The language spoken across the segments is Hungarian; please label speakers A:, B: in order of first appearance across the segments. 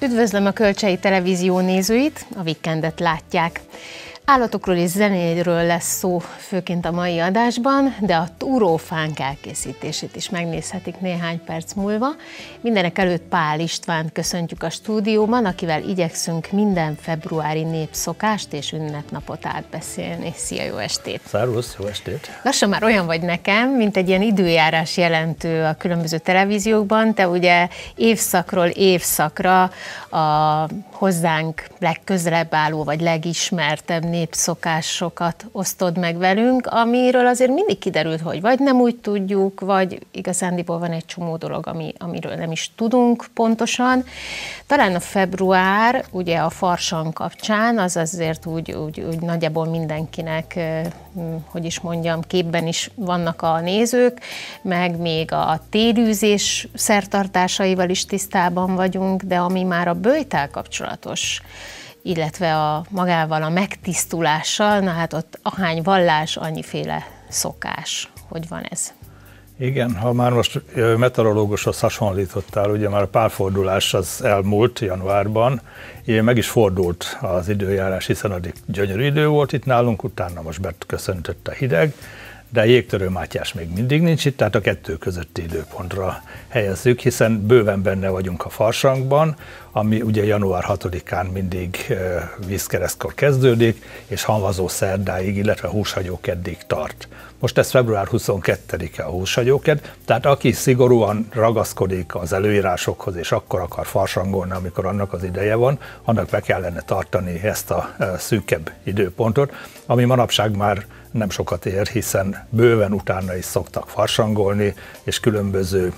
A: Üdvözlöm a Kölcsei Televízió nézőit, a Weekendet látják. Állatokról és zenéről lesz szó főként a mai adásban, de a túrófánk elkészítését is megnézhetik néhány perc múlva. Mindenek előtt Pál Istvánt köszöntjük a stúdióban, akivel igyekszünk minden februári népszokást és ünnepnapot átbeszélni. Szia, jó estét!
B: Szervusz, jó estét!
A: Lassan már olyan vagy nekem, mint egy ilyen időjárás jelentő a különböző televíziókban. Te ugye évszakról évszakra a hozzánk legközelebb álló vagy legismertebb népszokásokat osztod meg velünk, amiről azért mindig kiderült, hogy vagy nem úgy tudjuk, vagy igazándiból van egy csomó dolog, amiről nem is tudunk pontosan. Talán a február, ugye a farsang kapcsán, az azért úgy nagyjából mindenkinek, hogy is mondjam, képben is vannak a nézők, meg még a télűzés szertartásaival is tisztában vagyunk, de ami már a böjttel kapcsolatos, illetve magával a megtisztulással, na hát ott ahány vallás, annyiféle szokás. Hogy van ez?
B: Igen, ha már most meteorológushoz hasonlítottál, ugye már a párfordulás az elmúlt januárban, így meg is fordult az időjárás, hiszen addig gyönyörű idő volt itt nálunk, utána most beköszöntött a hideg, de Jégtörő Mátyás még mindig nincs itt, tehát a kettő közötti időpontra helyezzük, hiszen bőven benne vagyunk a farsangban, ami ugye január 6-án mindig vízkeresztkor kezdődik, és hamvazó szerdáig, illetve húshagyókeddig tart. Most ez február 22-e a húshagyóked, tehát aki szigorúan ragaszkodik az előírásokhoz, és akkor akar farsangolni, amikor annak az ideje van, annak be kellene tartani ezt a szűkebb időpontot, ami manapság már nem sokat ér, hiszen bőven utána is szoktak farsangolni, és különböző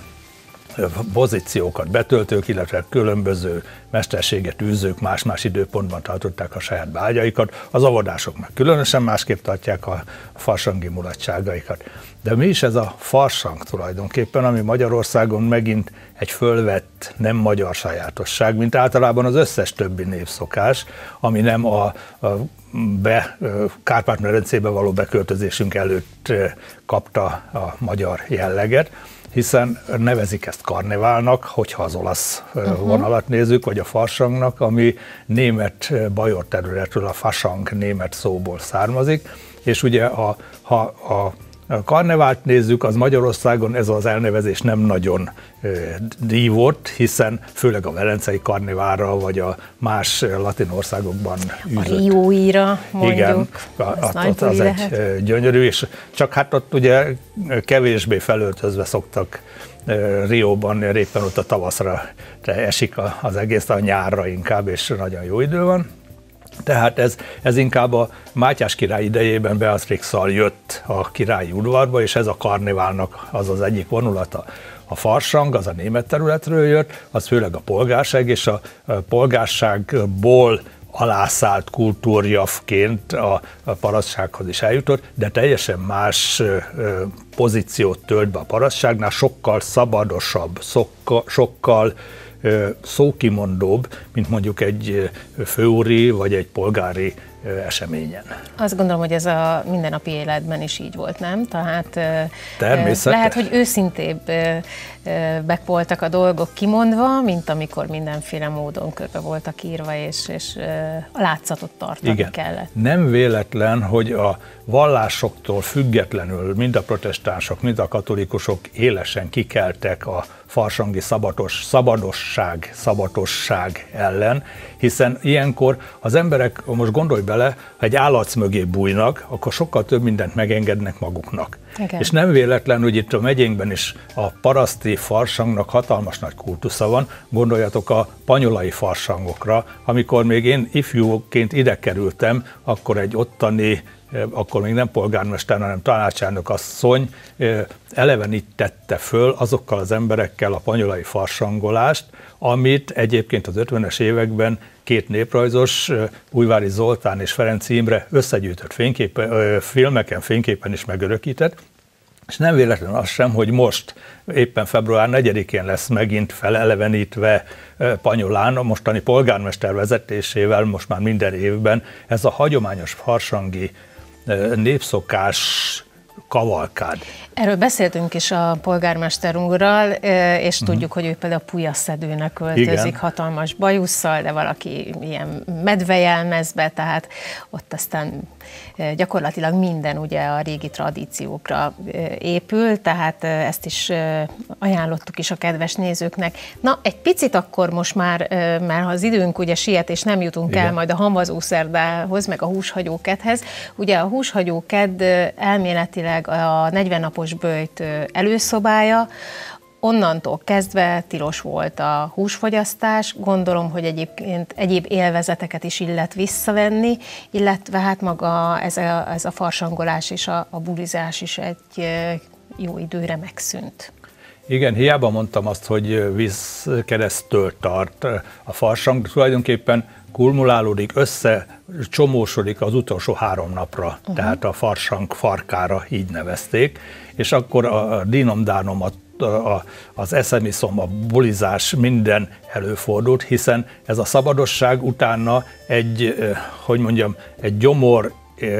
B: pozíciókat betöltők, illetve különböző mesterséget űzők más-más időpontban tartották a saját vágyaikat, az avodások meg különösen másképp tartják a farsangi mulatságaikat. De mi is ez a farsang tulajdonképpen, ami Magyarországon megint egy fölvett, nem magyar sajátosság, mint általában az összes többi népszokás, ami nem a Kárpát-medencébe való beköltözésünk előtt kapta a magyar jelleget, hiszen nevezik ezt karneválnak, hogyha az olasz vonalat nézzük, vagy a farsangnak, ami német bajor területről, a fasang német szóból származik, és ugye ha a karnevált nézzük, az Magyarországon ez az elnevezés nem nagyon dívott, hiszen főleg a velencei karneválra, vagy a más latin országokban űzött.
A: A rióira mondjuk. Igen,
B: az egy gyönyörű, és csak hát ott ugye kevésbé felöltözve szoktak Rióban, éppen ott a tavaszra esik az egész, a nyárra inkább, és nagyon jó idő van. Tehát ez inkább a Mátyás király idejében Beatrixszal jött a királyi udvarba, és ez a karneválnak az egyik vonulata. A farsang, az a német területről jött, az főleg a polgárság, és a polgárságból alászállt kultúrjavként a parasztsághoz is eljutott, de teljesen más pozíciót tölt be a parasztságnál, sokkal szabadosabb, sokkal szókimondóbb, mint mondjuk egy főúri vagy egy polgári eseményen.
A: Azt gondolom, hogy ez a mindennapi életben is így volt, nem? Tehát lehet, hogy őszintébbek voltak a dolgok kimondva, mint amikor mindenféle módon körbe voltak írva, és a látszatot tartani kellett. Nem
B: véletlen, hogy a vallásoktól függetlenül mind a protestánsok, mind a katolikusok élesen kikeltek a farsangi szabatosság ellen, hiszen ilyenkor az emberek, most gondolj bele, ha egy állatsz mögé bújnak, akkor sokkal több mindent megengednek maguknak. Igen. És nem véletlen, hogy itt a megyénkben is a paraszti farsangnak hatalmas nagy kultusza van, gondoljatok a panyolai farsangokra, amikor még én ifjúként ide kerültem, akkor egy ottani, akkor még nem polgármester, hanem tanácselnök asszony elevenítette föl azokkal az emberekkel a panyolai farsangolást, amit egyébként az 50-es években két néprajzos, Újvári Zoltán és Ferenczy Imre összegyűjtött filmeken, fényképen is megörökített, és nem véletlen az sem, hogy most éppen február 4-én lesz megint felelevenítve Panyolán, a mostani polgármester vezetésével most már minden évben ez a hagyományos farsangi népszokás kavalkád.
A: Erről beszéltünk is a polgármester úrral, és tudjuk, hogy ő például pulyaszedőnek költözik, hatalmas bajusszal, de valaki ilyen medvejelmezbe, tehát ott aztán gyakorlatilag minden ugye a régi tradíciókra épül, tehát ezt is ajánlottuk is a kedves nézőknek. Na, egy picit akkor most már, mert az időnk ugye siet, és nem jutunk el majd a hamvazószerdához, meg a húshagyókedhez. Ugye a húshagyóked elméletileg a 40 napos böjt előszobája, onnantól kezdve tilos volt a húsfogyasztás, gondolom, hogy egyébként egyéb élvezeteket is illet visszavenni, illetve hát maga ez a farsangolás és a bulizás is egy jó időre megszűnt.
B: Igen, hiába mondtam azt, hogy vízkeresztől tart a farsang, tulajdonképpen kulmulálódik, összecsomósodik az utolsó 3 napra, tehát a farsang farkára így nevezték, és akkor a dínom-dánom, az eszemiszom, a bulizás, minden előfordult, hiszen ez a szabadosság utána egy gyomor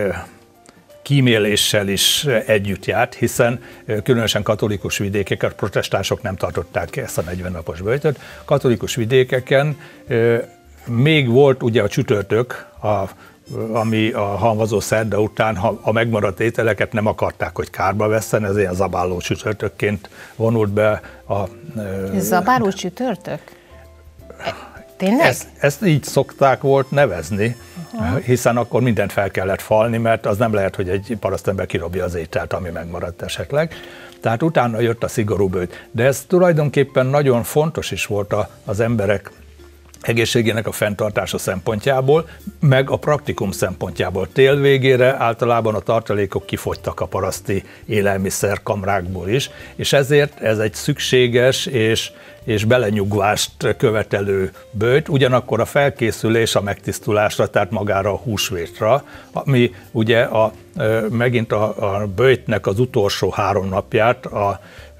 B: kíméléssel is együtt járt, hiszen különösen katolikus vidékeken, a protestánsok nem tartották ezt a 40 napos böjtöt, katolikus vidékeken még volt ugye a csütörtök, ami a hamvazó szerda után, ha a megmaradt ételeket nem akarták, hogy kárba vesszen, ez ilyen zabáló csütörtökként vonult be a...
A: Zabáló csütörtök? Tényleg?
B: Ezt így szokták volt nevezni, hiszen akkor mindent fel kellett falni, mert az nem lehet, hogy egy parasztember kirobja az ételt, ami megmaradt esetleg. Tehát utána jött a szigorú böjt. De ez tulajdonképpen nagyon fontos is volt az emberek egészségének a fenntartása szempontjából, meg a praktikum szempontjából. Tél végére általában a tartalékok kifogytak a paraszti élelmiszerkamrákból is, és ezért ez egy szükséges és belenyugvást követelő böjt, ugyanakkor a felkészülés a megtisztulásra, tehát magára a húsvétra, ami ugye megint a böjtnek az utolsó 3 napját, a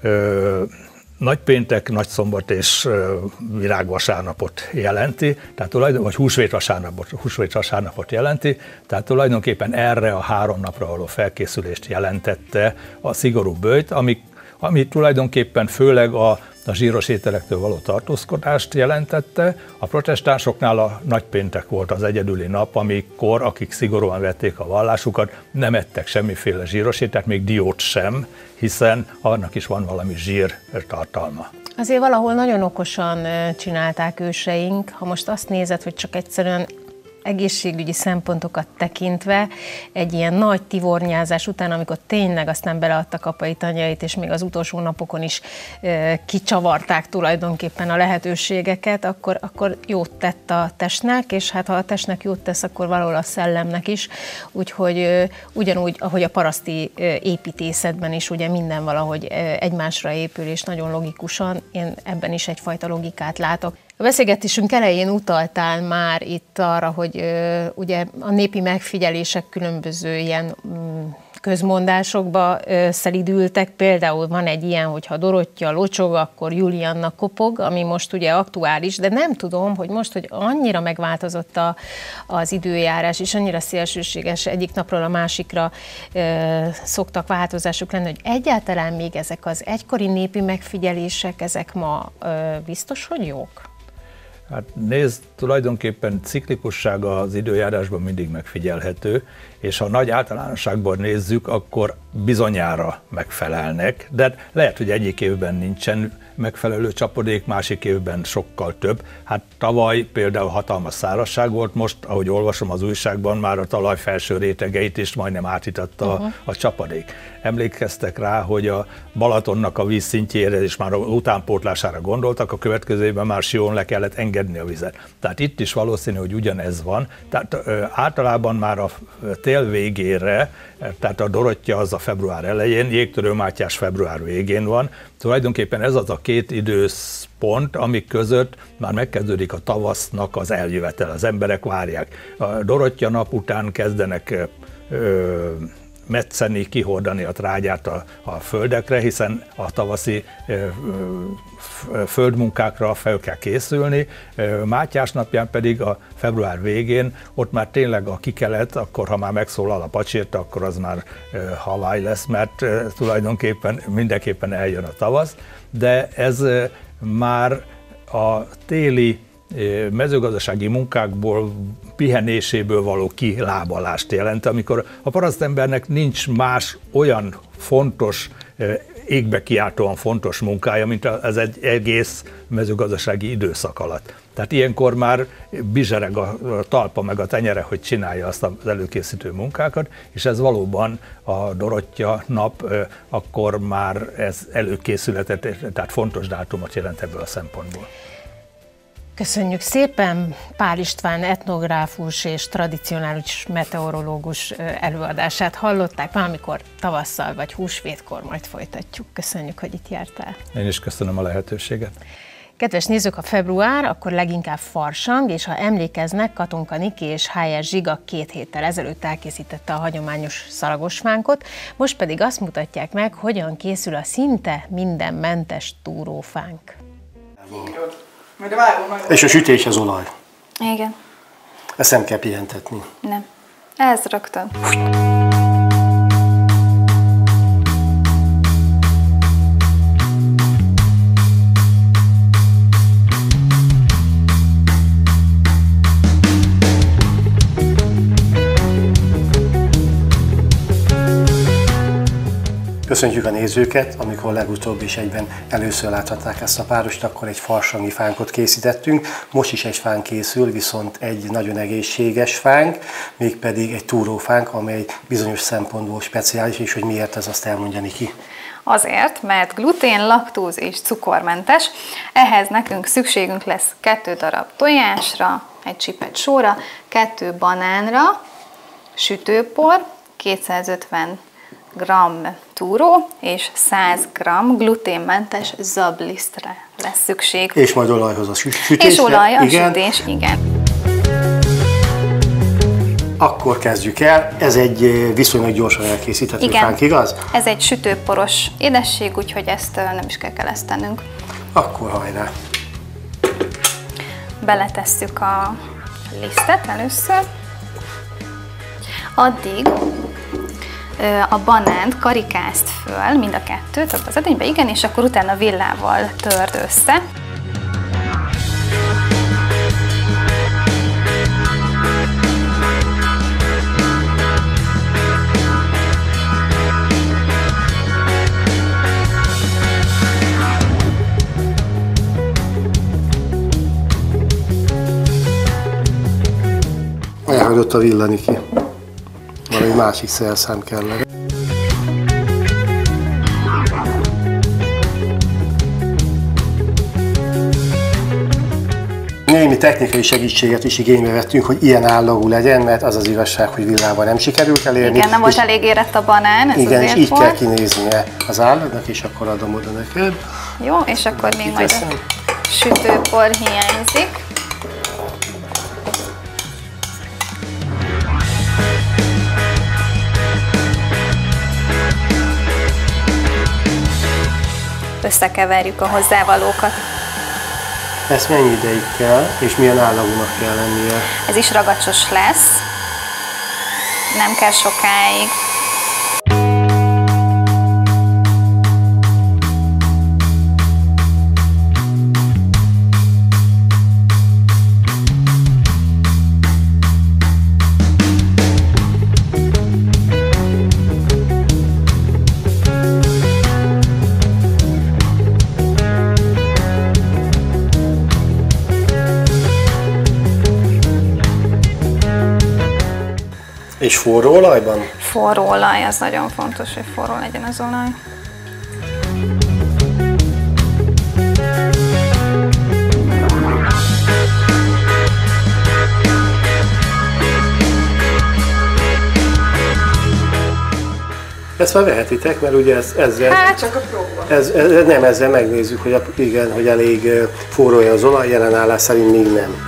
B: nagypéntek, nagyszombat és virágvasárnapot jelenti, tehát vagy húsvétvasárnapot jelenti, tehát tulajdonképpen erre a 3 napra való felkészülést jelentette a szigorú böjt, ami tulajdonképpen főleg a zsíros ételektől való tartózkodást jelentette. A protestánsoknál a nagypéntek volt az egyedüli nap, amikor, akik szigorúan vették a vallásukat, nem ettek semmiféle zsíros ételt, még diót sem, hiszen annak is van valami zsír tartalma.
A: Azért valahol nagyon okosan csinálták őseink, ha most azt nézed, hogy csak egyszerűen egészségügyi szempontokat tekintve egy ilyen nagy tivornyázás után, amikor tényleg aztán beleadtak apai tanyait, és még az utolsó napokon is kicsavarták tulajdonképpen a lehetőségeket, akkor jót tett a testnek, és hát ha a testnek jót tesz, akkor valahol a szellemnek is, úgyhogy ugyanúgy, ahogy a paraszti építészetben is ugye minden valahogy egymásra épül, és nagyon logikusan, én ebben is egyfajta logikát látok. A beszélgetésünk elején utaltál már itt arra, hogy ugye a népi megfigyelések különböző ilyen közmondásokba szelidültek. Például van egy ilyen, hogy ha Dorottya locsog, akkor Julianna kopog, ami most ugye aktuális, de nem tudom, hogy most, hogy annyira megváltozott az időjárás, és annyira szélsőséges, egyik napról a másikra szoktak változások lenni, hogy egyáltalán még ezek az egykori népi megfigyelések, ezek ma biztos, hogy jók?
B: Hát nézd, tulajdonképpen ciklikussága az időjárásban mindig megfigyelhető, és ha nagy általánosságban nézzük, akkor bizonyára megfelelnek, de lehet, hogy egyik évben nincsen megfelelő csapadék, másik évben sokkal több. Hát tavaly például hatalmas szárazság volt, most, ahogy olvasom az újságban, már a talaj felső rétegeit is majdnem átitatta a csapadék. Emlékeztek rá, hogy a Balatonnak a vízszintjére és már utánpótlására gondoltak, a következő évben már Sion le kellett engedni a vizet. Tehát itt is valószínű, hogy ugyanez van. Tehát általában már a tél végére, tehát a Dorottya az a február elején, Jégtörő Mátyás február végén van. Tulajdonképpen ez az a 2 időpont, amik között már megkezdődik a tavasznak az eljövetel, az emberek várják. A Dorottya nap után kezdenek metszeni, kihordani a trágyát a földekre, hiszen a tavaszi földmunkákra fel kell készülni. Mátyás napján pedig a február végén, ott már tényleg a kikelet, akkor ha már megszólal a pacsirta, akkor az már halály lesz, mert tulajdonképpen mindenképpen eljön a tavasz, de ez már a téli mezőgazdasági munkákból, pihenéséből való kilábalást jelent, amikor a parasztembernek nincs más olyan fontos, égbe kiáltóan fontos munkája, mint az egy egész mezőgazdasági időszak alatt. Tehát ilyenkor már bizsereg a talpa meg a tenyere, hogy csinálja azt az előkészítő munkákat, és ez valóban a Dorottya nap, akkor már ez előkészületet, tehát fontos dátumot jelent ebből a szempontból.
A: Köszönjük szépen! Pál István etnográfus és tradicionális meteorológus előadását hallották, valamikor tavasszal vagy húsvétkor majd folytatjuk. Köszönjük, hogy itt jártál.
B: Én is köszönöm a lehetőséget.
A: Kedves nézők, a február, akkor leginkább farsang, és ha emlékeznek, Katonka Niki és H.R. Zsiga 2 héttel ezelőtt elkészítette a hagyományos szalagosfánkot, most pedig azt mutatják meg, hogyan készül a szinte mindenmentes túrófánk.
C: És a sütés az olaj.
D: Igen.
C: Ezt nem kell pihentetni.
D: Nem. Ez rögtön.
C: Köszöntjük a nézőket, amikor legutóbb is egyben először láthatták ezt a párost, akkor egy farsangi fánkot készítettünk. Most is egy fánk készül, viszont egy nagyon egészséges fánk, mégpedig egy túrófánk, amely bizonyos szempontból speciális, és hogy miért, ez azt elmondja Niki.
D: Azért, mert glutén, laktóz és cukormentes, ehhez nekünk szükségünk lesz 2 darab tojásra, egy csipet sóra, 2 banánra, sütőpor, 250 g túró és 100 g gluténmentes zablisztre lesz szükség.
C: És majd olajhoz a sütésre.
D: És olaj a sütés, igen.
C: Akkor kezdjük el. Ez egy viszonylag gyorsan elkészíthető fánk, igaz?
D: Ez egy sütőporos édesség, úgyhogy ezt nem is kell kelesztenünk.
C: Akkor hajrá!
D: Beletesszük a lisztet először. Addig a banánt karikázd föl, mind a 2-t az edénybe, igen, és akkor utána villával törd össze.
C: Elhagyott a villani ki. Van egy másik szerszám kellene. Némi technikai segítséget is igénybe vettünk, hogy ilyen állagú legyen, mert az az igazság, hogy villával nem sikerült elérni.
D: Igen, nem volt elég érett a banán, ez
C: igen,
D: azért
C: és így
D: volt.
C: kell kinéznie az állagnak, és akkor adom oda neked.
D: Jó, és akkor még majd a sütőpor hiányzik. Összekeverjük a hozzávalókat.
C: Ezt mennyi ideig kell, és milyen állagúnak kell lennie?
D: Ez is ragacsos lesz, nem kell sokáig.
C: És forró olajban?
D: Forró olaj, az nagyon fontos, hogy forró legyen az olaj.
C: Ezt már vehetitek, mert ugye ezzel...
D: Hát csak a próba.
C: Nem, ezzel megnézzük, hogy igen, hogy elég forrója az olaj, jelenállás szerint még nem.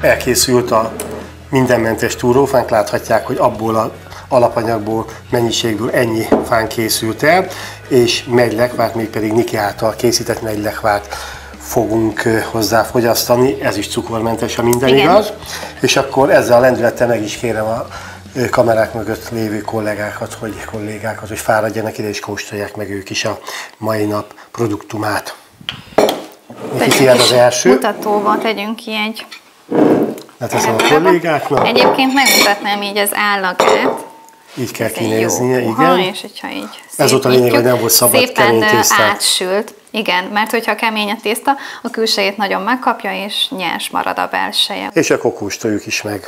C: elkészült a mindenmentes túrófánk, láthatják, hogy abból az alapanyagból, mennyiségből ennyi fán készült el, és megylekvárt, mégpedig Niki által készített megylekvárt fogunk hozzá fogyasztani, ez is cukormentes, ha minden
D: igen.
C: igaz. És akkor ezzel a lendülettel meg is kérem a kamerák mögött lévő kollégákat, hogy fáradjanak ide és kóstolják meg ők is a mai nap produktumát. Niki, az első.
D: Mutatóval tegyünk ki egy...
C: Leteszem a kollégáknak.
D: Egyébként megmutatnám így az állagát.
C: Így kell kinéznie,
D: igen.
C: igen.
D: És hogyha így
C: ez volt a lényeg, hogy nem volt szabad kemény tésztát.
D: Szépen átsült. Igen, mert hogyha kemény a tészta, a külsejét nagyon megkapja, és nyers marad a belseje.
C: És akkor kóstoljuk is meg.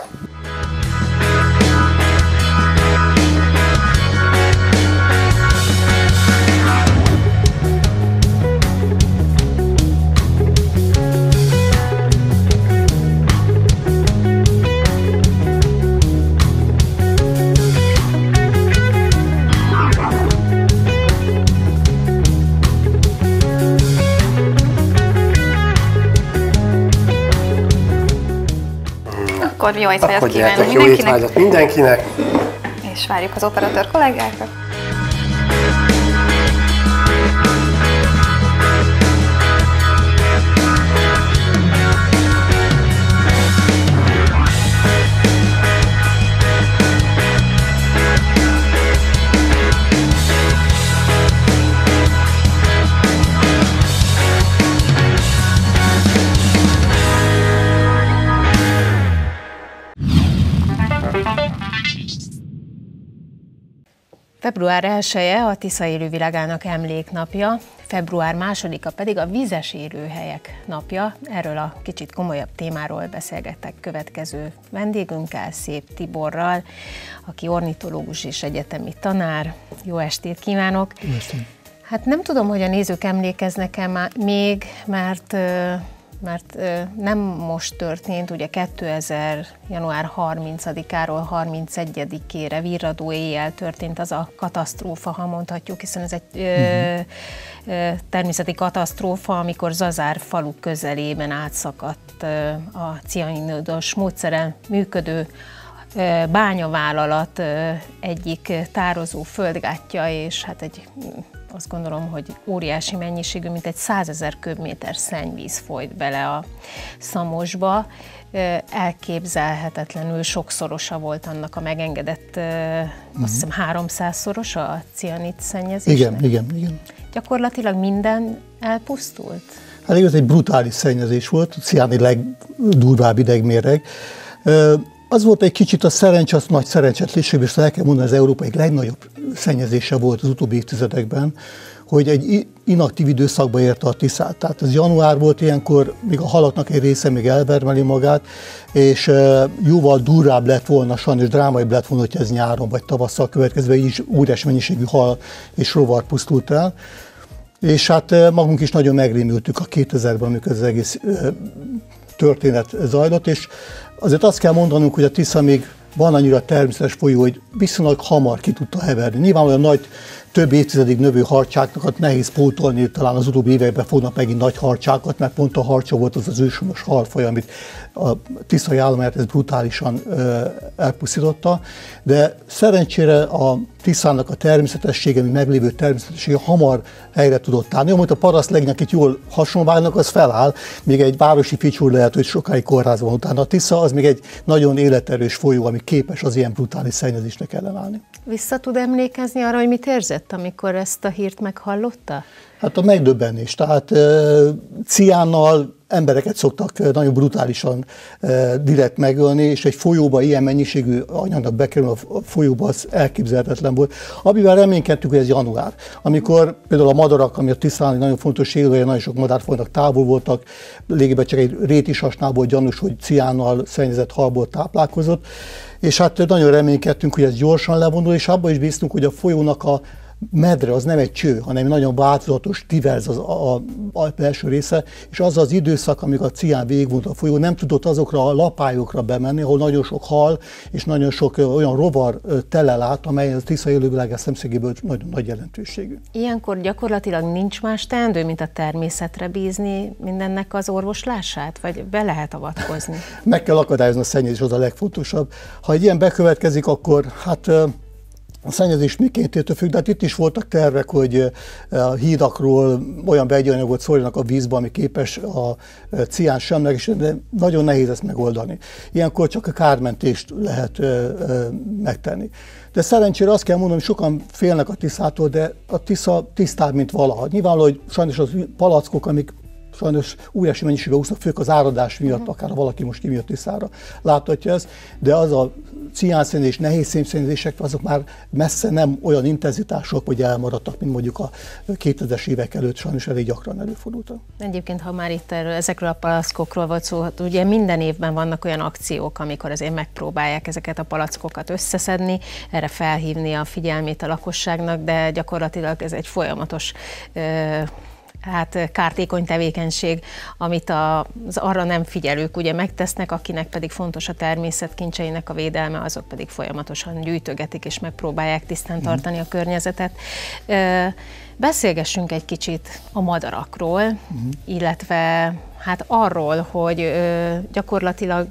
D: Akkor jó étvágyat kívánunk
C: mindenkinek.
D: És várjuk az operatőr kollégákat.
A: Február 1-e a Tisza élővilágának emléknapja, február 2-a pedig a vizes élőhelyek napja. Erről a kicsit komolyabb témáról beszélgettek következő vendégünkkel, Szép Tiborral, aki ornitológus és egyetemi tanár. Jó estét kívánok!
E: Jó estét!
A: Hát nem tudom, hogy a nézők emlékeznek-e még, mert nem most történt, ugye 2000. január 30-áról 31-ére virradó éjjel történt az a katasztrófa, ha mondhatjuk, hiszen ez egy természeti katasztrófa, amikor Zazár falu közelében átszakadt a cianidos módszeren működő bányavállalat egyik tározó földgátja, és hát azt gondolom, hogy óriási mennyiségű, mint egy 100 000 köbméter szennyvíz folyt bele a Szamosba. Elképzelhetetlenül sokszorosa volt annak a megengedett, azt hiszem 300-szoros a cianid szennyezésnek.
E: Igen.
A: Gyakorlatilag minden elpusztult?
E: Hát igaz, egy brutális szennyezés volt, a cianid legdurvább idegméreg. Az volt egy kicsit a szerencs, az nagy szerencsetlenség, és el kell mondani, az európai legnagyobb szennyezése volt az utóbbi évtizedekben, hogy egy inaktív időszakba érte a Tiszát. Tehát az január volt, ilyenkor még a halaknak egy része még elvermeli magát, és jóval durvább lett volna, sajnos drámaibb lett volna, hogy ez nyáron vagy tavasszal következve, így is óriási mennyiségű hal és rovar pusztult el. És hát magunk is nagyon megrémültük a 2000-ben, amikor az egész történet zajlott, és azért azt kell mondanunk, hogy a Tisza még van annyira természetes folyó, hogy viszonylag hamar ki tudta heverni. Nyilvánvalóan nagy, több évtizedig növő harcsákat nehéz pótolni, talán az utóbbi években fognak megint nagy harcsákat, mert pont a harcsa volt az őshonos halfaj, amit a tiszai állományát ez brutálisan elpusztította, de szerencsére a Tiszának a természetessége, még meglévő természetessége hamar helyre tudott állni. Amit a parasztlegények itt jól hasonlálnak, az feláll, még egy városi ficsúr lehet, hogy sokáig kórházban utána. A Tisza az még egy nagyon életerős folyó, ami képes az ilyen brutális szennyezésnek ellenállni.
A: Vissza tud emlékezni arra, hogy mit érzett, amikor ezt a hírt meghallotta?
E: Hát a megdöbbenés. Tehát ciánnal embereket szoktak nagyon brutálisan direkt megölni, és egy folyóba ilyen mennyiségű anyagnak bekerül a folyóba, az elképzelhetetlen volt. Amivel reménykedtük, hogy ez január. Amikor például a madarak, ami a Tiszán nagyon fontos élőhelye, nagyon sok madárfajnak távol voltak, légében csak egy rétisasnál volt gyanús, hogy ciánnal szennyezett halból táplálkozott, és hát nagyon reménykedtünk, hogy ez gyorsan levonul, és abban is bíztunk, hogy a folyónak a medre az nem egy cső, hanem nagyon változatos, divers a belső része, és az az időszak, amikor a cián végigvont a folyó, nem tudott azokra a lapályokra bemenni, ahol nagyon sok hal és nagyon sok olyan rovar telel át, amely a Tisza élővilág szemszögéből nagyon nagy jelentőségű.
A: Ilyenkor gyakorlatilag nincs más teendő, mint a természetre bízni mindennek az orvoslását, vagy be lehet avatkozni?
E: Meg kell akadályozni a szennyezés, az a legfontosabb. Ha egy ilyen bekövetkezik, akkor hát a szennyezés mikéntől függ, de hát itt is voltak tervek, hogy a hídakról olyan vegyi anyagot szórjanak a vízbe, ami képes a cián semleges, de nagyon nehéz ezt megoldani. Ilyenkor csak a kármentést lehet megtenni. De szerencsére azt kell mondanom, hogy sokan félnek a Tiszától, de a Tisza tisztább, mint valaha. Nyilvánvaló, hogy sajnos az palackok, amik sajnos óriási mennyiségben úsznak, főleg az áradás miatt, akár valaki most kijött Tiszára, láthatja ezt, de az a ciánszennyezés, nehéz szénszennyezések, azok már messze nem olyan intenzitások, hogy elmaradtak, mint mondjuk a 2000-es évek előtt sajnos elég gyakran előfordultak.
A: Egyébként, ha már itt ezekről a palackokról volt szó, hát ugye minden évben vannak olyan akciók, amikor azért megpróbálják ezeket a palackokat összeszedni, erre felhívni a figyelmét a lakosságnak, de gyakorlatilag ez egy folyamatos kártékony tevékenység, amit az arra nem figyelők ugye megtesznek, akinek pedig fontos a természet kincseinek a védelme, azok pedig folyamatosan gyűjtögetik és megpróbálják tisztán tartani a környezetet. Beszélgessünk egy kicsit a madarakról, illetve hát arról, hogy gyakorlatilag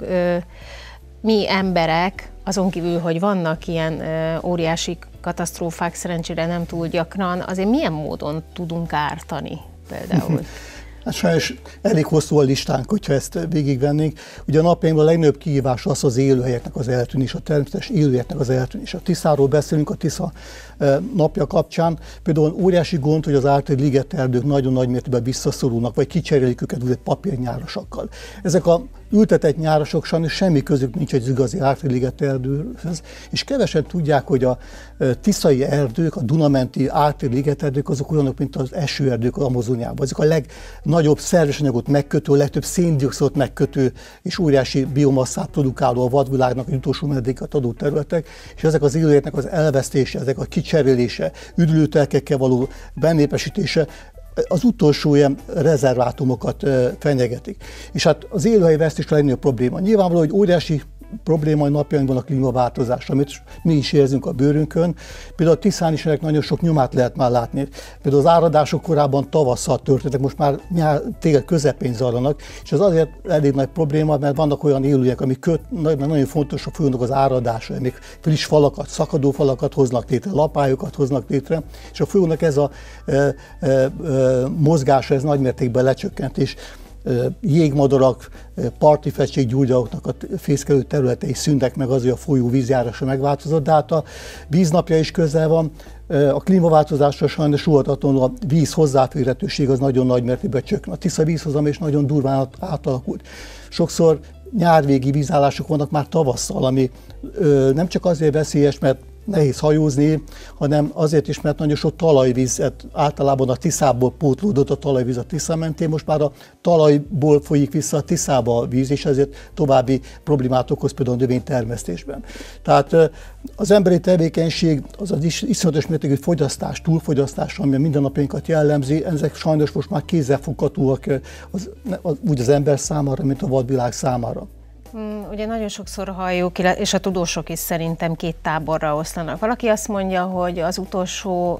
A: mi emberek, azon kívül, hogy vannak ilyen óriási katasztrófák, szerencsére nem túl gyakran, azért milyen módon tudunk ártani például?
E: Hát sajnos elég hosszú a listánk, hogyha ezt végigvennénk. Ugye a napjainkban a legnagyobb kihívás az élőhelyeknek az eltűnés, a természetes élőhelyeknek az eltűnés. A Tiszáról beszélünk, a Tisza napja kapcsán. Például óriási gond, hogy az ártéri ligeterdők nagyon nagy mértékben visszaszorulnak, vagy kicserélik őket úgynevezett papírnyárasokkal. Ezek a ültetett nyárasok sajnos semmi közük nincs egy igazi ártéri ligeterdőhöz, és kevesen tudják, hogy a tiszai erdők, a Dunamenti ártéri ligeterdők azok olyanok, mint az esőerdők az Amazoniában. Ezek a legnagyobb szerves anyagot megkötő, a legtöbb széndioxidot megkötő és óriási biomasszát produkáló a vadvilágnak az utolsó menedéket adó területek, és ezek az élőhelyeknek az elvesztése, ezek a kicserélése, üdülőtelkekkel való benépesítése az utolsó ilyen rezervátumokat fenyegetik. És hát az élőhelyvesztés a legnagyobb probléma. Nyilvánvaló, hogy óriási probléma a napjainkban a klímaváltozás, amit mi is érzünk a bőrünkön. Például a Tiszán is ennek nagyon sok nyomát lehet már látni. Például az áradások korábban tavasszal történtek, most már tél közepén zajlanak, és ez azért elég nagy probléma, mert vannak olyan élőhelyek, amik nagyon fontos a folyónak az áradása, amik friss falakat, szakadó falakat hoznak létre, lapályokat hoznak létre, és a folyónak ez a mozgása, ez nagymértékben lecsökkent, és jégmadarak, parti fegységgyújtóknak a fészkelő területei szűntek meg, az, hogy a folyó vízjárása megváltozott, de hát a víznapja is közel van. A klímaváltozásra sajnos óhatatlanul a víz hozzáférhetőség az nagyon nagy mértékben csökken. A Tisza vízhozam is nagyon durván átalakult. Sokszor nyárvégi vízállások vannak már tavasszal, ami nem csak azért veszélyes, mert nehéz hajózni, hanem azért is, mert nagyon sok talajvízet általában a Tiszából pótlódott a talajvíz a Tisza mentén, most már a talajból folyik vissza a Tiszába a víz, és ezért további problémát okoz például a növénytermesztésben. Tehát az emberi tevékenység, az iszonyatos mértékű fogyasztás, túlfogyasztás, ami a mindennapjainkat jellemzi, ezek sajnos most már kézzelfoghatóak úgy az ember számára, mint a vadvilág számára.
A: Ugye nagyon sokszor halljuk, és a tudósok is szerintem két táborra oszlanak. Valaki azt mondja, hogy az utolsó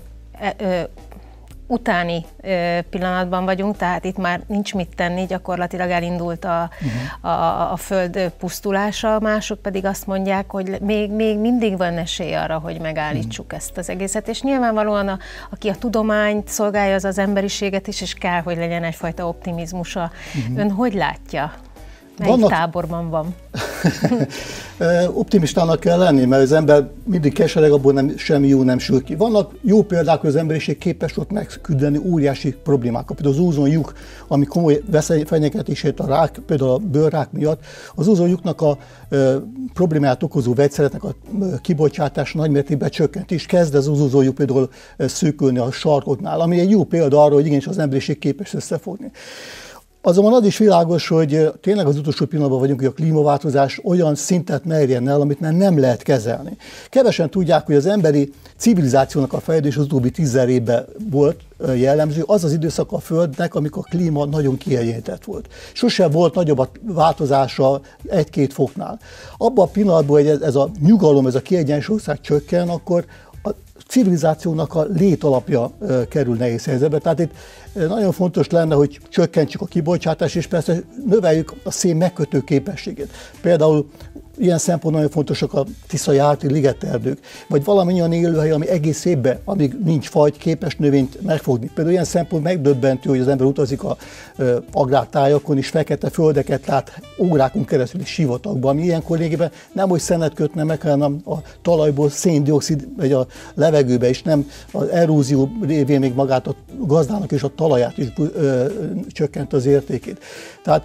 A: utáni pillanatban vagyunk, tehát itt már nincs mit tenni, gyakorlatilag elindult a föld pusztulása, mások pedig azt mondják, hogy még mindig van esély arra, hogy megállítsuk ezt az egészet, és nyilvánvalóan aki a tudományt szolgálja, az az emberiséget is, és kell, hogy legyen egyfajta optimizmusa. Ön hogy látja? Melyik táborban van?
E: Optimistának kell lenni, mert az ember mindig kesereg, abból semmi jó nem sül ki. Vannak jó példák, hogy az emberiség képes volt megküzdeni óriási problémákat. Például az ózonlyuk, ami komoly fenyegetését a rák, például a bőrrák miatt, az ózonlyuknak a problémát okozó vegyszereknek a kibocsátása nagymértékben csökkent, és kezd az ózonlyuk például szűkülni a sarkoknál, ami egy jó példa arra, hogy igenis az emberiség képes összefogni. Azonban az is világos, hogy tényleg az utolsó pillanatban vagyunk, hogy a klímaváltozás olyan szintet merjen el, amit már nem lehet kezelni. Kevesen tudják, hogy az emberi civilizációnak a fejlődés az utóbbi 10 évben volt jellemző, az az időszak a Földnek, amikor a klíma nagyon kiegyenlített volt. Sosem volt nagyobb a változása 1-2 foknál. Abban a pillanatban, hogy ez a nyugalom, ez a kiegyensúlyozottság csökken, akkor a civilizációnak a létalapja kerül nehéz helyzetbe. Tehát itt nagyon fontos lenne, hogy csökkentsük a kibocsátást, és persze növeljük a szén megkötő képességét. Például ilyen szempontból nagyon fontosak a tiszai-árti ligeterdők, vagy valami olyan élőhely, ami egész évben, amíg nincs faj, képes növényt megfogni. Például ilyen szempont megdöbbentő, hogy az ember utazik a agrártájakon, és fekete földeket lát órákon keresztül is sivatagban, ami ilyenkor lényegében nem hogy szenet kötne meg, hanem a talajból szén-dioxid vagy a levegőbe, és nem az erózió révén még magát a gazdának és a talaját is csökkent az értékét. Tehát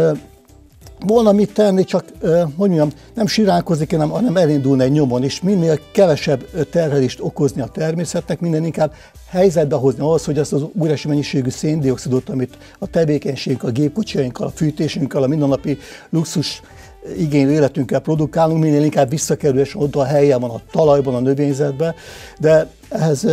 E: volna mit tenni, csak mondjam, nem siránkozni kell, hanem elindulni egy nyomon, és minél kevesebb terhelést okozni a természetnek, minél inkább helyzetbe hozni ahhoz, hogy azt az óriási mennyiségű széndioxidot, amit a tevékenységünk, a gépkocsiainkkal, a fűtésünkkel, a mindennapi luxus igénylő életünkkel produkálunk, minél inkább visszakerül, és oda a helyen van a talajban, a növényzetben, de ehhez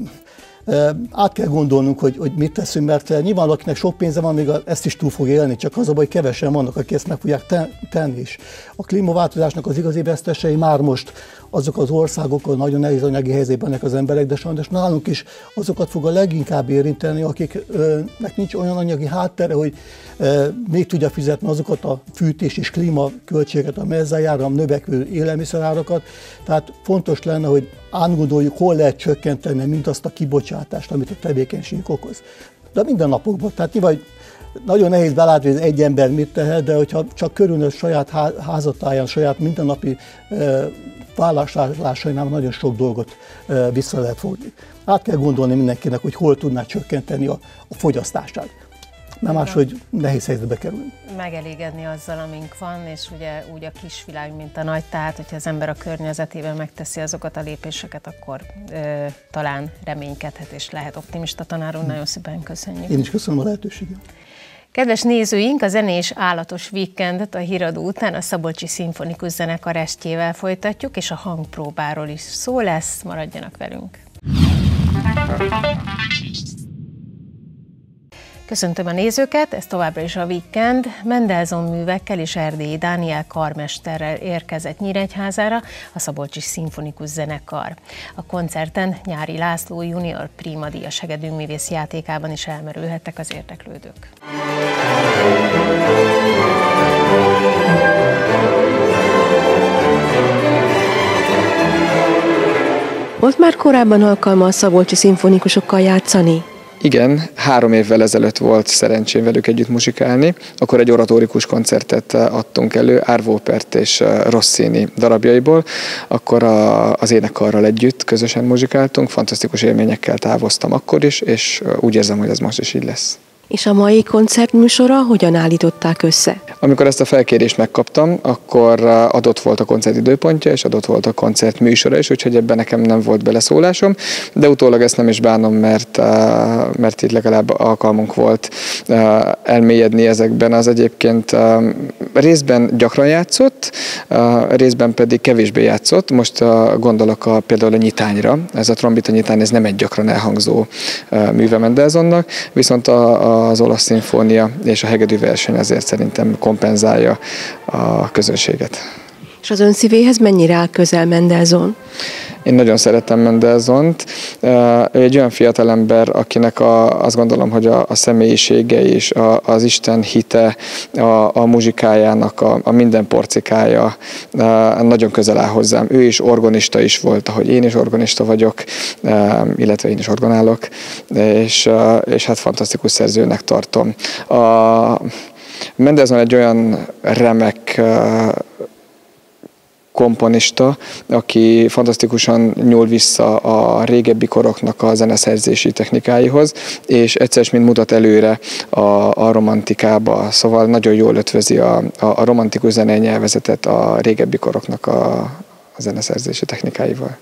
E: át kell gondolnunk, hogy mit teszünk, mert nyilván akinek sok pénze van, még ezt is túl fog élni, csak az a baj, hogy kevesen vannak, akik ezt meg fogják tenni is. A klímaváltozásnak az igazi vesztesei már most azok az országok, ahol nagyon nehéz anyagi helyzetben vannak az emberek, de sajnos nálunk is azokat fog a leginkább érinteni, akiknek nincs olyan anyagi háttere, hogy még tudja fizetni azokat a fűtés és klímaköltségeket, amely ezzel jár, a növekvő élelmiszerárakat. Tehát fontos lenne, hogy átgondoljuk, hol lehet csökkenteni mindazt a kibocsátást, amit a tevékenységük okoz. De minden napokban. Tehát nyilván nagyon nehéz belátni, hogy egy ember mit tehet, de hogyha csak körülnő saját házatáján, saját mindennapi vállalásainál nagyon sok dolgot vissza lehet fogni. Át kell gondolni mindenkinek, hogy hol tudná csökkenteni a fogyasztását. Nem máshogy nehéz helyzetbe kerülünk.
A: Megelégedni azzal, amink van, és ugye úgy a kis világ, mint a nagy, tehát hogyha az ember a környezetében megteszi azokat a lépéseket, akkor talán reménykedhet és lehet optimista. Tanár úr, nagyon szépen köszönjük.
E: Én is köszönöm a lehetőséget.
A: Kedves nézőink, a zenés állatos víkendet a híradó után a Szabolcsi Szimfonikus Zenekar estjével folytatjuk, és a hangpróbáról is szó lesz, maradjanak velünk. Köszöntöm a nézőket, ez továbbra is a Weekend. Mendelssohn művekkel és Erdélyi Dániel karmesterrel érkezett Nyíregyházára a Szabolcsi Szimfonikus Zenekar. A koncerten Nyári László junior prímadíjas hegedűművész játékában is elmerülhettek az érdeklődők.
F: Volt már korábban alkalma a szabolcsi szimfonikusokkal játszani?
G: Igen, 3 évvel ezelőtt volt szerencsém velük együtt muzsikálni, akkor egy oratórikus koncertet adtunk elő, Arvo Pärt és Rossini darabjaiból, akkor az énekkarral együtt közösen muzsikáltunk, fantasztikus élményekkel távoztam akkor is, és úgy érzem, hogy ez most is így lesz.
F: És a mai koncertműsora hogyan állították össze?
G: Amikor ezt a felkérést megkaptam, akkor adott volt a koncert időpontja, és adott volt a koncert műsora is, úgyhogy ebben nekem nem volt beleszólásom, de utólag ezt nem is bánom, mert itt legalább alkalmunk volt elmélyedni ezekben. Az egyébként részben gyakran játszott, részben pedig kevésbé játszott. Most gondolok például a nyitányra. Ez a trombita nyitány, ez nem egy gyakran elhangzó műve Mendelssohnnak, viszont az olasz szimfónia és a hegedűverseny azért szerintem kompenzálja a közönséget.
F: És az ön szívéhez mennyire áll közel Mendelssohn?
G: Én nagyon szeretem Mendelssohnt. Ő egy olyan fiatalember, akinek azt gondolom, hogy a személyisége és az Isten hite, a muzsikájának a minden porcikája nagyon közel áll hozzám. Ő is orgonista is volt, ahogy én is orgonista vagyok, illetve én is orgonálok, és hát fantasztikus szerzőnek tartom. Mendelssohn egy olyan remek komponista, aki fantasztikusan nyúl vissza a régebbi koroknak a zeneszerzési technikáihoz, és egyszer mind mutat előre a romantikába, szóval nagyon jól ötvözi a romantikus zenei nyelvezetet a régebbi koroknak a zeneszerzési technikáival.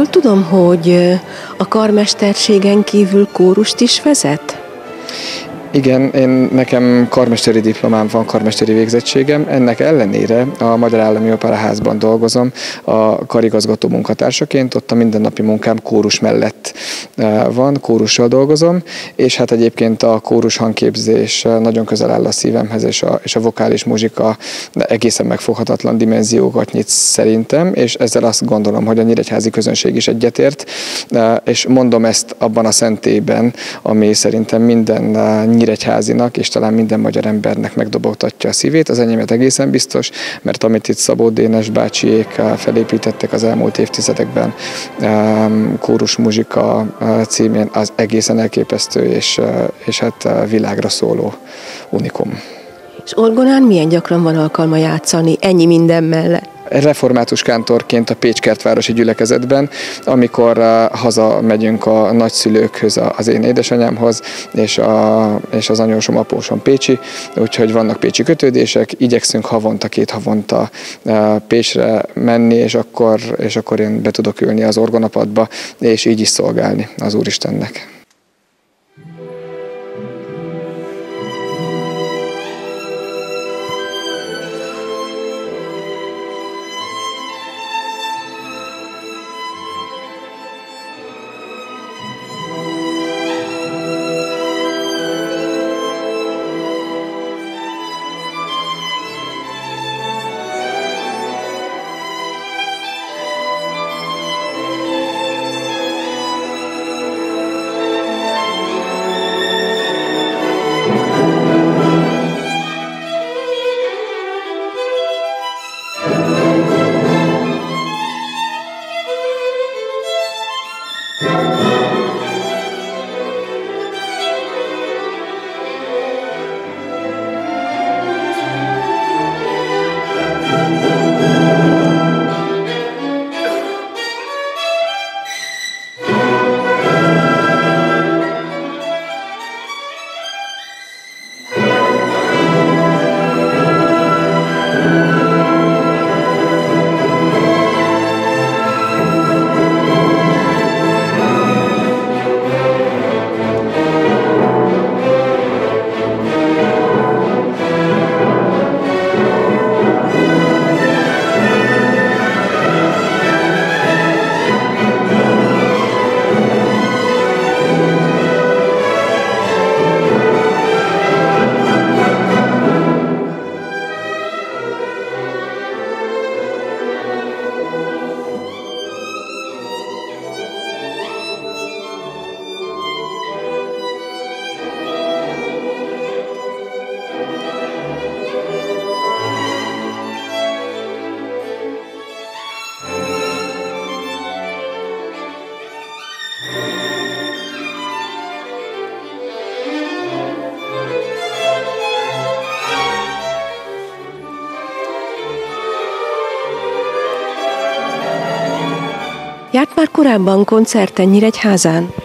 F: Jól tudom, hogy a karmesterségen kívül kórust is vezet?
G: Igen, nekem karmesteri diplomám van, karmesteri végzettségem. Ennek ellenére a Magyar Állami Operaházban dolgozom a karigazgató munkatársaként, ott a mindennapi munkám kórus mellett van, kórussal dolgozom, és hát egyébként a kórus hangképzés nagyon közel áll a szívemhez, és a vokális muzsika egészen megfoghatatlan dimenziókat nyit szerintem, és ezzel azt gondolom, hogy a nyíregyházi közönség is egyetért, és mondom ezt abban a szentélyben, ami szerintem minden nyíregyházinak, és talán minden magyar embernek megdobogtatja a szívét. Az enyémet egészen biztos, mert amit itt Szabó Dénes bácsiék felépítettek az elmúlt évtizedekben kórus muzsika címén, az egészen elképesztő, és hát világra szóló unikum.
F: És orgonán milyen gyakran van alkalma játszani ennyi minden mellett?
G: Református kántorként a Pécs kertvárosi gyülekezetben, amikor hazamegyünk a nagyszülőkhöz, az én édesanyámhoz, és az anyósom, apósom pécsi, úgyhogy vannak pécsi kötődések, igyekszünk havonta, 2 havonta Pécsre menni, és akkor én be tudok ülni az orgonapadba, és így is szolgálni az Úristennek.
F: Járt már korábban koncerten Nyíregyházán?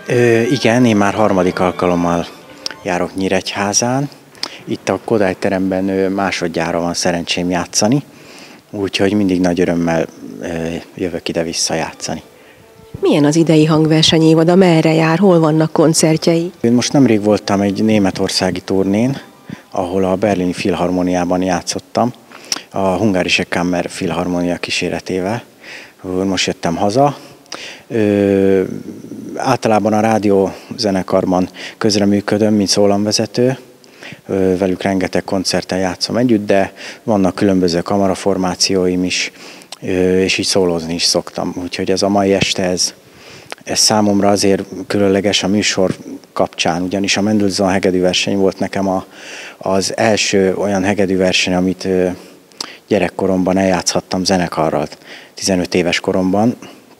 H: Igen, én már 3. alkalommal járok Nyíregyházán. Itt a Kodály teremben másodjára van szerencsém játszani, úgyhogy mindig nagy örömmel jövök ide visszajátszani.
F: Milyen az idei hangversenyévada, merre jár, hol vannak koncertjei?
H: Én most nemrég voltam egy németországi turnén, ahol a Berlini Filharmoniában játszottam, a Hungarische Kammer Filharmonia kíséretével. Most jöttem haza. Általában a rádiózenekarban közreműködöm, mint szólamvezető. Velük rengeteg koncerten játszom együtt, de vannak különböző kamaraformációim is, és így szólózni is szoktam. Úgyhogy ez a mai este, ez számomra azért különleges a műsor kapcsán, ugyanis a Mendelssohn hegedűverseny volt nekem az első olyan hegedűverseny, amit gyerekkoromban eljátszhattam zenekarral, 15 éves koromban.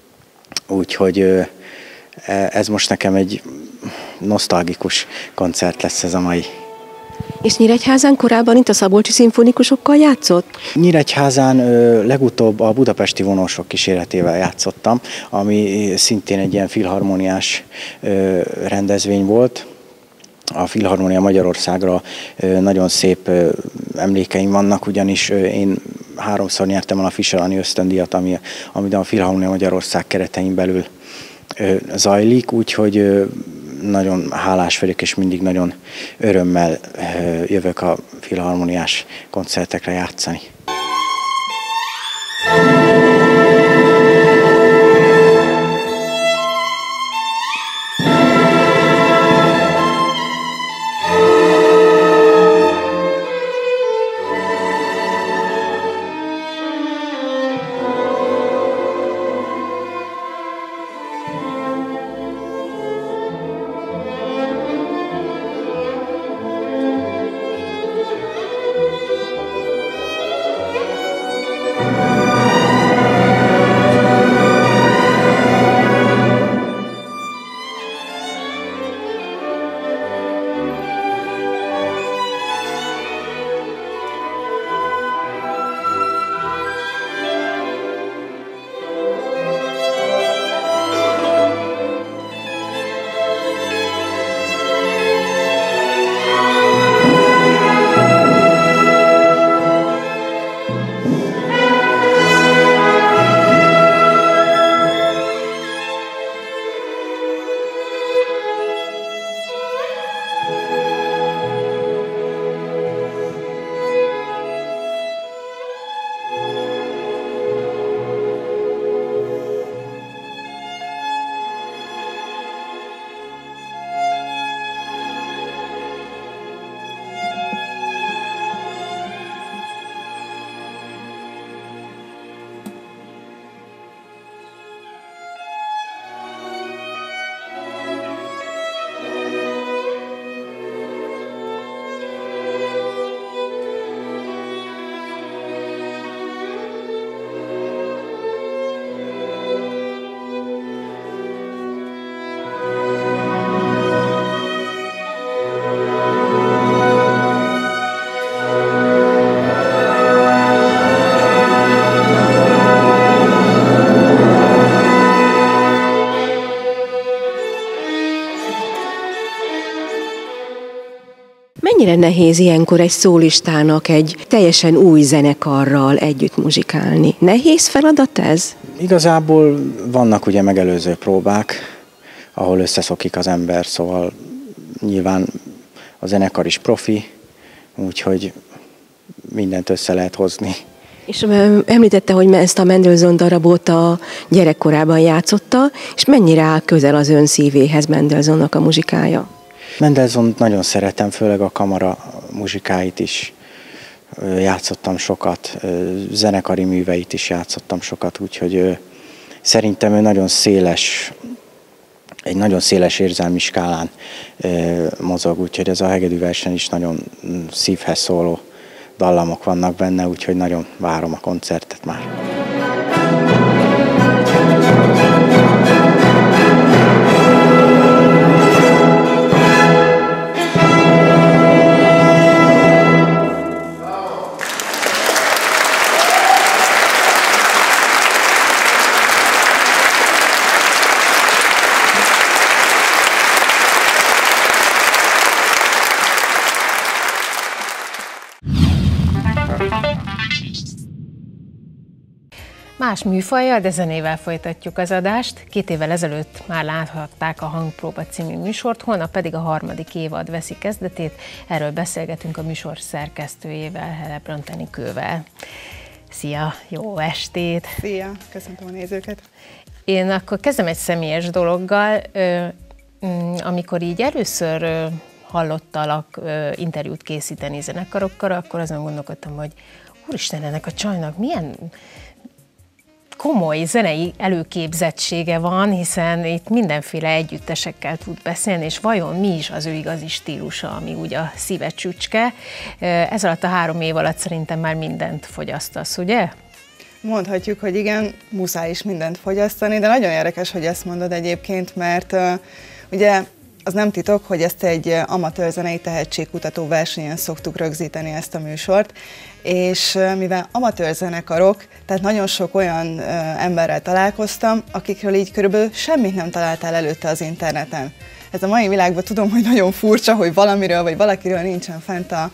H: Úgyhogy ez most nekem egy nosztalgikus koncert lesz ez a mai.
F: És Nyíregyházán korábban itt a szabolcsi szimfonikusokkal játszott?
H: Nyíregyházán legutóbb a budapesti vonósok kíséretével játszottam, ami szintén egy ilyen filharmoniás rendezvény volt. A Filharmonia Magyarországra nagyon szép emlékeim vannak, ugyanis én 3-szor nyertem el a Fischer Ani ösztöndíjat, amit a Filharmonia Magyarország keretein belül zajlik, úgyhogy nagyon hálás vagyok, és mindig nagyon örömmel jövök a filharmoniás koncertekre játszani.
F: Mennyire nehéz ilyenkor egy szólistának egy teljesen új zenekarral együtt muzsikálni? Nehéz feladat ez?
H: Igazából vannak ugye megelőző próbák, ahol összeszokik az ember, szóval nyilván a zenekar is profi, úgyhogy mindent össze lehet hozni.
F: És említette, hogy ezt a Mendelssohn darabot a gyerekkorában játszotta, és mennyire áll közel az ön szívéhez Mendelssohnnak a muzsikája?
H: Mendelssohnt nagyon szeretem, főleg a kamara muzsikáit is játszottam sokat, zenekari műveit is játszottam sokat, úgyhogy szerintem ő nagyon széles, egy nagyon széles érzelmi skálán mozog, úgyhogy ez a hegedűverseny is nagyon szívhez szóló dallamok vannak benne, úgyhogy nagyon várom a koncertet már.
A: Más műfajjal, de zenével folytatjuk az adást. 2 évvel ezelőtt már láthatták a Hangpróba című műsort, holnap pedig a 3. évad veszi kezdetét. Erről beszélgetünk a műsor szerkesztőjével, Helebrant Enikővel. Szia, jó estét!
I: Szia, köszöntöm a nézőket!
A: Én akkor kezdem egy személyes dologgal. Amikor így először hallottalak interjút készíteni zenekarokkal, akkor azon gondolkodtam, hogy úristen, ennek a csajnak milyen komoly zenei előképzettsége van, hiszen itt mindenféle együttesekkel tud beszélni, és vajon mi is az ő igazi stílusa, ami úgy a szíve csücske. Ez alatt a 3 év alatt szerintem már mindent fogyasztasz, ugye?
I: Mondhatjuk, hogy igen, muszáj is mindent fogyasztani, de nagyon érdekes, hogy ezt mondod egyébként, mert ugye az nem titok, hogy ezt egy amatőr zenei tehetségkutató versenyen szoktuk rögzíteni ezt a műsort, és mivel amatőr zenekarok, tehát nagyon sok olyan emberrel találkoztam, akikről így körülbelül semmit nem találtál előtte az interneten. Ez a mai világban tudom, hogy nagyon furcsa, hogy valamiről vagy valakiről nincsen fent